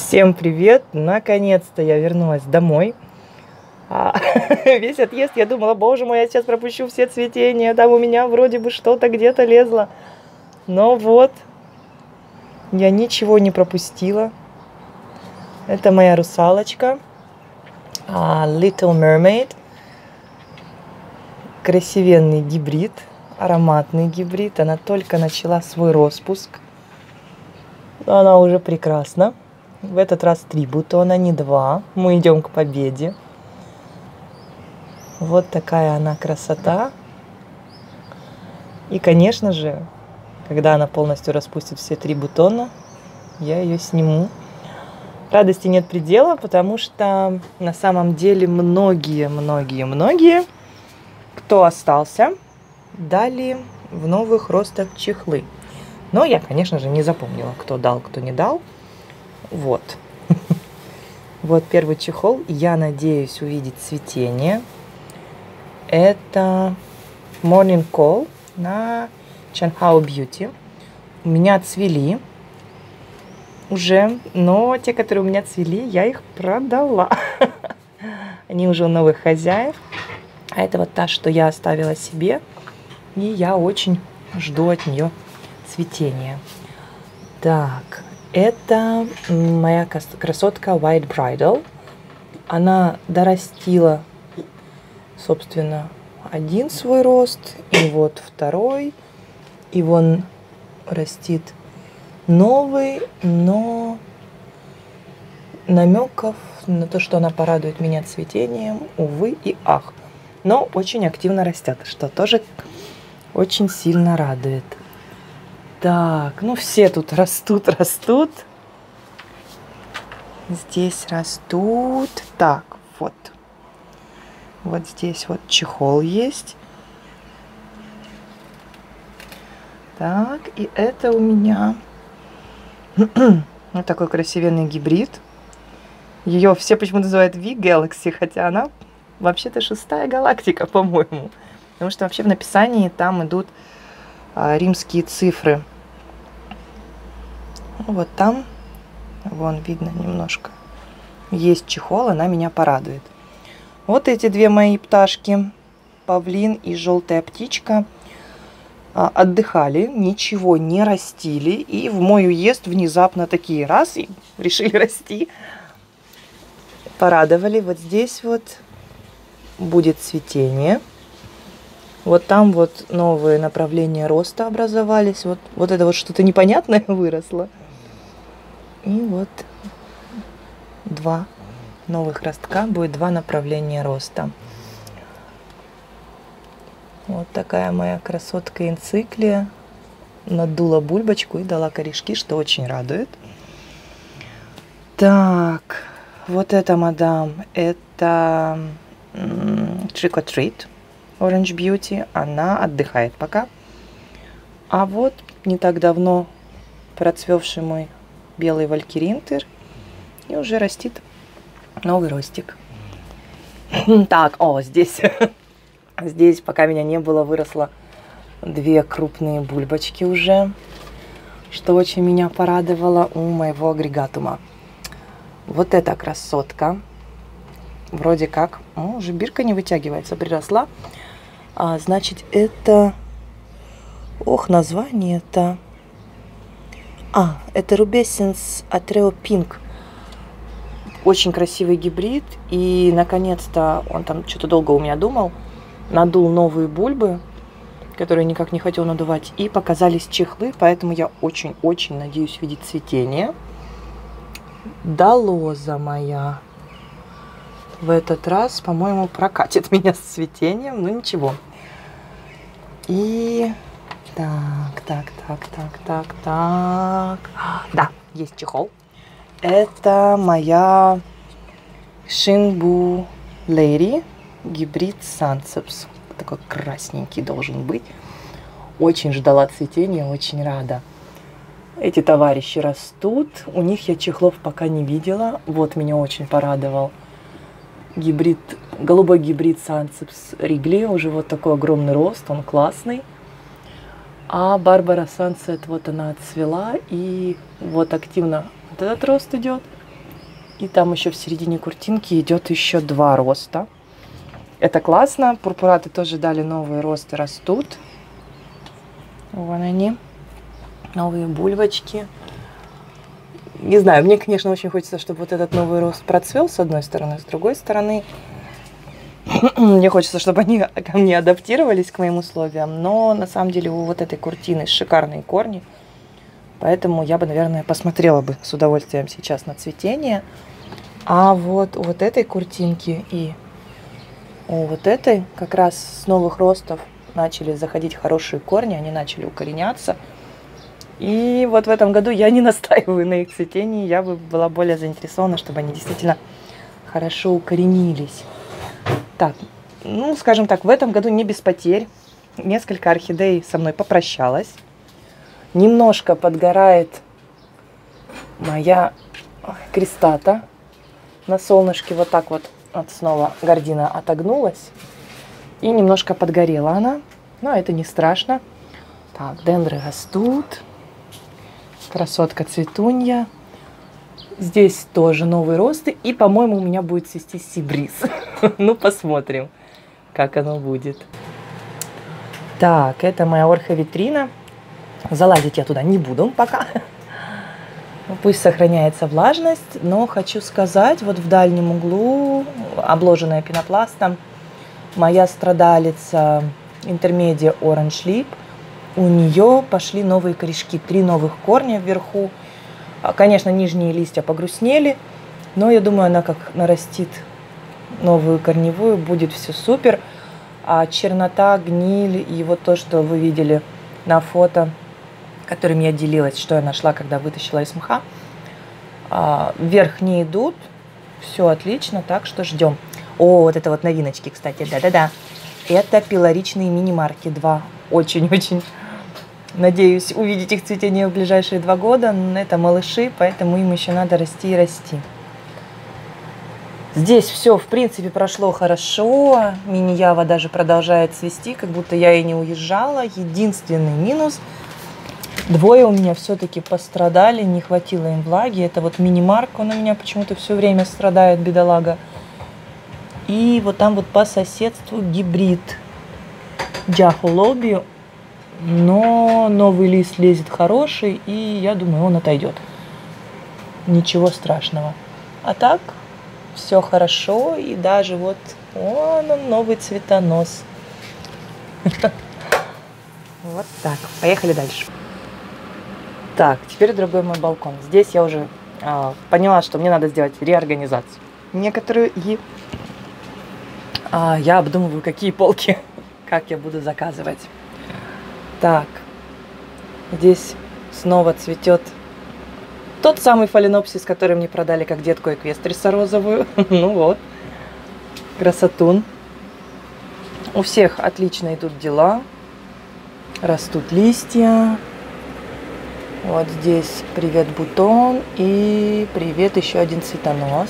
Всем привет! Наконец-то я вернулась домой. Весь отъезд я думала, боже мой, я сейчас пропущу все цветения. Там у меня вроде бы что-то где-то лезло. Но вот, я ничего не пропустила. Это моя русалочка. Little Mermaid. Красивенный гибрид, ароматный гибрид. Она только начала свой распуск. Она уже прекрасна. В этот раз 3 бутона, не 2. Мы идем к победе. Вот такая она красота. И, конечно же, когда она полностью распустит все 3 бутона, я ее сниму. Радости нет предела, потому что на самом деле многие, кто остался, дали в новых ростах чехлы. Но я, конечно же, не запомнила, кто дал, кто не дал. Вот. Вот первый чехол. Я надеюсь увидеть цветение. Это Morning Call на Changhao Beauty. У меня цвели уже, но те, которые у меня цвели, я их продала. Они уже у новых хозяев. А это вот та, что я оставила себе. И я очень жду от нее цветения. Так. Это моя красотка White Bridal. Она дорастила, собственно, один свой рост. И вот второй. И вон растит новый. Но намеков на то, что она порадует меня цветением, увы и ах. Но очень активно растет, что тоже очень сильно радует. Так, ну все тут растут. Здесь растут. Так, вот. Вот здесь вот чехол есть. Так, и это у меня вот такой красивенный гибрид. Ее все почему-то называют V-Galaxy, хотя она вообще-то 6-я галактика, по-моему. Потому что вообще в написании там идут римские цифры. Вот там, вон видно немножко, есть чехол, она меня порадует. Вот эти 2 мои пташки, павлин и желтая птичка, отдыхали, ничего не растили. И в мой уезд внезапно такие раз и решили расти. Порадовали. Вот здесь вот будет цветение. Вот там вот новые направления роста образовались. Вот это вот что-то непонятное выросло. И вот 2 новых ростка, будет 2 направления роста. Вот такая моя красотка энциклия. Надула бульбочку и дала корешки, что очень радует. Так, вот эта мадам, это Trick or Treat Orange Beauty. Она отдыхает пока. А вот не так давно процвевший мой белый валькиринтер. И уже растит новый ростик. Так, здесь. Здесь, пока меня не было, выросло 2 крупные бульбочки уже. Что очень меня порадовало у моего агрегатума. Вот эта красотка. Вроде как. Уже бирка не вытягивается, приросла. Значит, это... название-то... это Rubescens Atreo Pink. Очень красивый гибрид. И, наконец-то, он там что-то долго у меня думал. Надул новые бульбы, которые никак не хотел надувать. И показались чехлы. Поэтому я очень-очень надеюсь видеть цветение. Далоза моя в этот раз, по-моему, прокатит меня с цветением. Ну, ничего. И... Так. Да, есть чехол. Это моя Shinbu Lady гибрид Sanceps. Такой красненький должен быть. Очень ждала цветения, очень рада. Эти товарищи растут. У них я чехлов пока не видела. Вот меня очень порадовал гибрид, голубой гибрид Sanceps Wrigley. Уже вот такой огромный рост, он классный. А Барбара Сансет, вот она отцвела, и вот активно вот этот рост идет. И там еще в середине куртинки идет еще 2 роста. Это классно. Пурпураты тоже дали новые росты, растут. Вон они. Новые бульбочки. Не знаю, мне, конечно, очень хочется, чтобы вот этот новый рост процвел с одной стороны, с другой стороны. Мне хочется, чтобы они ко мне адаптировались, к моим условиям. Но на самом деле у вот этой куртины шикарные корни. Поэтому я бы, наверное, посмотрела бы с удовольствием сейчас на цветение. А вот у вот этой куртинки и у вот этой как раз с новых ростов начали заходить хорошие корни. Они начали укореняться. И вот в этом году я не настаиваю на их цветении. Я бы была более заинтересована, чтобы они действительно хорошо укоренились. Так, ну, скажем так, в этом году не без потерь. Несколько орхидей со мной попрощалась. Немножко подгорает моя крестата. На солнышке вот так вот снова гордина отогнулась. И немножко подгорела она. Но это не страшно. Так, дендры растут. Красотка цветунья. Здесь тоже новые росты. И, по-моему, у меня будет цвести сибрис. Ну, посмотрим, как оно будет. Так, это моя орховитрина. Залазить я туда не буду пока. Пусть сохраняется влажность. Но хочу сказать, вот в дальнем углу, обложенная пенопластом, моя страдалица Intermedia Orange Lip. У нее пошли новые корешки, 3 новых корня вверху. Конечно, нижние листья погрустнели, но я думаю, она как нарастит новую корневую, будет все супер. А чернота, гниль и вот то, что вы видели на фото, которым я делилась, что я нашла, когда вытащила из мха, вверх не идут, все отлично, так что ждем. О, вот это вот новиночки, кстати, да-да-да. Это пилоричные мини-марки 2. Очень-очень надеюсь увидеть их цветение в ближайшие 2 года. Это малыши, поэтому им еще надо расти и расти. Здесь все, в принципе, прошло хорошо. Мини-ява даже продолжает цвести, как будто я и не уезжала. Единственный минус. 2 у меня все-таки пострадали, не хватило им влаги. Это вот мини-марк, он у меня почему-то все время страдает, бедолага. И вот там вот по соседству гибрид Джахолоби. Но новый лист лезет хороший, и я думаю, он отойдет. Ничего страшного. А так, все хорошо, и даже вот он новый цветонос. Вот так. Поехали дальше. Так, теперь другой мой балкон. Здесь я уже поняла, что мне надо сделать реорганизацию некоторую, и я обдумываю, какие полки, как я буду заказывать. Так, здесь снова цветет тот самый фаленопсис, который мне продали как детку эквестриса розовую. Ну вот, красотун. У всех отлично идут дела. Растут листья. Вот здесь привет бутон и привет еще один цветонос.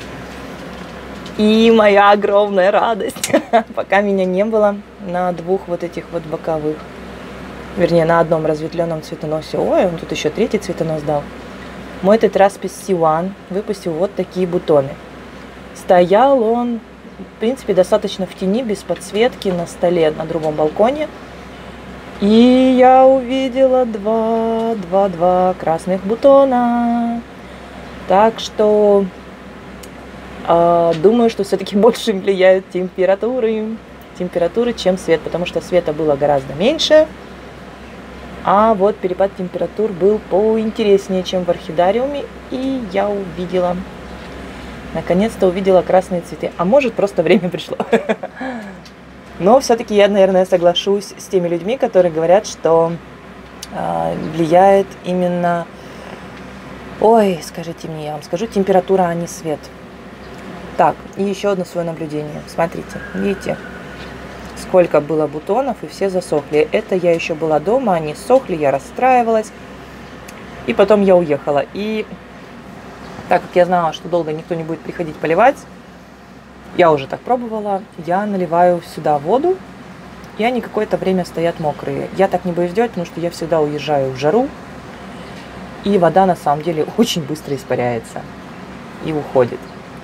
И моя огромная радость, пока меня не было на 2 вот этих вот боковых. Вернее, на одном разветвленном цветоносе. Ой, он тут еще 3-й цветонос дал. Мой тетрапис C1 выпустил вот такие бутоны. Стоял он, в принципе, достаточно в тени, без подсветки, на столе на другом балконе. И я увидела 2 красных бутона. Так что думаю, что все-таки больше влияют температуры, чем свет, потому что света было гораздо меньше. А вот перепад температур был поинтереснее, чем в орхидариуме. И я увидела, наконец-то увидела красные цветы. А может, просто время пришло. Но все-таки я, наверное, соглашусь с теми людьми, которые говорят, что влияет именно... Ой, скажите мне, я вам скажу, температура, а не свет. Так, и еще одно свое наблюдение. Смотрите, видите? Сколько было бутонов, и все засохли. Это я еще была дома, они сохли, я расстраивалась. И потом я уехала. И так как я знала, что долго никто не будет приходить поливать, я уже так пробовала, я наливаю сюда воду, и они какое-то время стоят мокрые. Я так не боюсь делать, потому что я всегда уезжаю в жару, и вода на самом деле очень быстро испаряется. и уходит.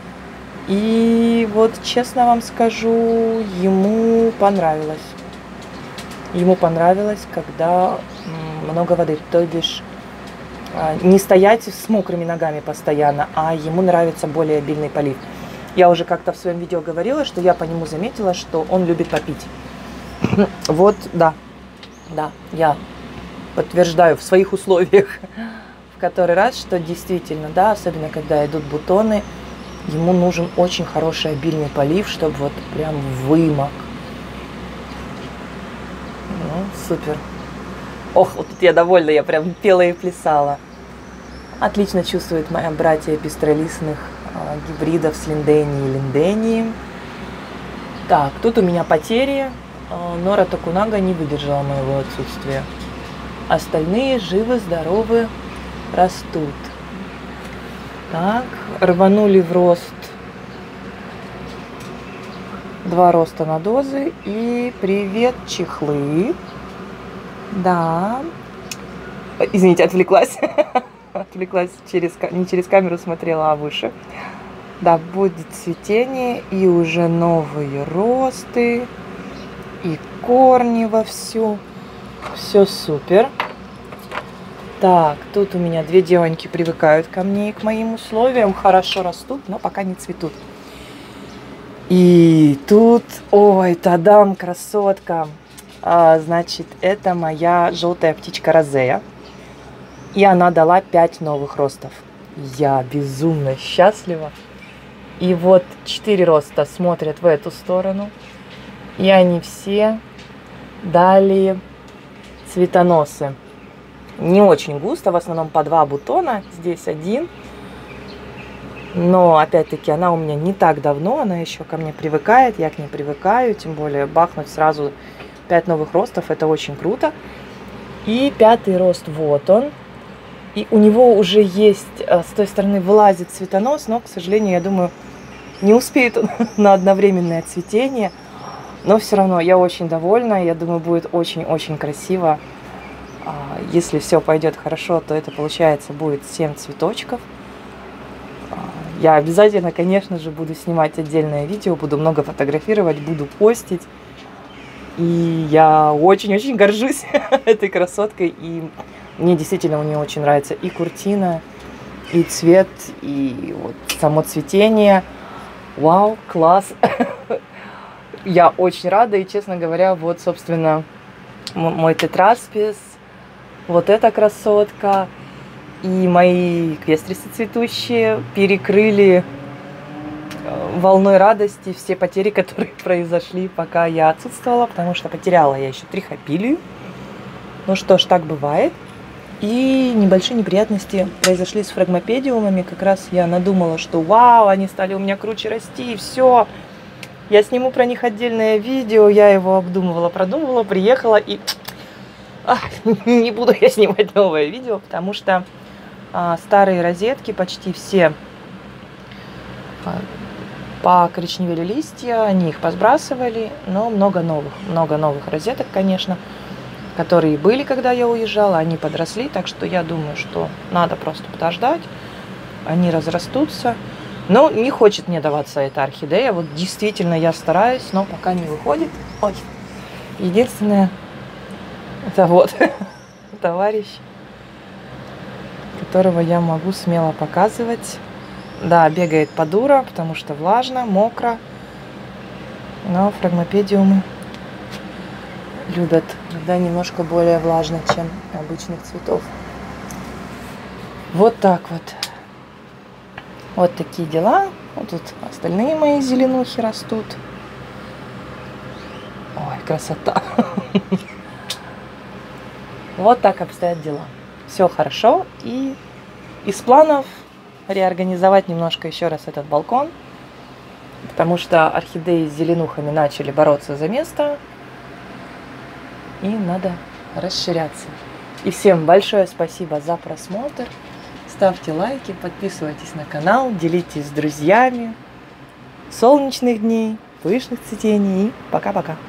И вот честно вам скажу, ему понравилось. Ему понравилось, когда много воды, то бишь не стоять с мокрыми ногами постоянно, а ему нравится более обильный полив. Я уже как-то в своем видео говорила, что я по нему заметила, что он любит попить. Вот, да, я подтверждаю в своих условиях в который раз, что действительно, да, особенно когда идут бутоны, ему нужен очень хороший обильный полив, чтобы вот прям вымок. Ну, супер. Ох, вот тут я довольна, я прям пела и плясала. Отлично чувствует моя братья пестролистных гибридов с линдении и линдении. Так, тут у меня потери. Нора Токунага не выдержала моего отсутствия. Остальные живы, здоровы, растут. Так, рванули в рост 2 роста на дозы. И привет, чехлы. Да. Извините, отвлеклась. Отвлеклась не через камеру смотрела, а выше. Да, будет цветение и уже новые росты. И корни вовсю. Все супер. Так, тут у меня 2 девоньки привыкают ко мне и к моим условиям. Хорошо растут, но пока не цветут. И тут, ой, тадам, красотка. Значит, это моя желтая птичка Розея. И она дала 5 новых ростов. Я безумно счастлива. И вот 4 роста смотрят в эту сторону. И они все дали цветоносы. Не очень густо, в основном по 2 бутона. Здесь 1. Но, опять-таки, она у меня не так давно. Она еще ко мне привыкает. Я к ней привыкаю. Тем более, бахнуть сразу 5 новых ростов. Это очень круто. И 5-й рост, вот он. И у него уже есть, с той стороны вылазит цветонос. Но, к сожалению, я думаю, не успеет он на одновременное цветение. Но все равно я очень довольна. Я думаю, будет очень-очень красиво. Если все пойдет хорошо, то это получается будет 7 цветочков. Я обязательно, конечно же, буду снимать отдельное видео, буду много фотографировать, буду постить. И я очень-очень горжусь этой красоткой. И мне действительно у нее очень нравится и куртина, и цвет, и вот само цветение. Вау, класс! Я очень рада. И, честно говоря, вот, собственно, мой тетраспис. Вот эта красотка и мои квестрисы цветущие перекрыли волной радости все потери, которые произошли, пока я отсутствовала, потому что потеряла я еще трихопилию. Ну что ж, так бывает. И небольшие неприятности произошли с фрагмопедиумами. Как раз я надумала, что вау, они стали у меня круче расти, и все. Я сниму про них отдельное видео, я его обдумывала, продумывала, приехала и... не буду я снимать новое видео, потому что старые розетки почти все покоричневели листья, они их посбрасывали, но много новых розеток, конечно, которые были, когда я уезжала, они подросли, так что я думаю, что надо просто подождать, они разрастутся. Но не хочет мне даваться эта орхидея, вот действительно я стараюсь, но пока не выходит. Ой, единственное... Это вот товарищ, которого я могу смело показывать. Да, бегает по дура, потому что влажно, мокро. Но фрагмопедиумы любят, когда немножко более влажно, чем обычных цветов. Вот так вот. Вот такие дела. Вот тут остальные мои зеленухи растут. Ой, красота. Вот так обстоят дела. Все хорошо. И из планов реорганизовать немножко еще раз этот балкон. Потому что орхидеи с зеленухами начали бороться за место. И надо расширяться. И всем большое спасибо за просмотр. Ставьте лайки, подписывайтесь на канал, делитесь с друзьями. Солнечных дней, пышных цветений. И пока-пока.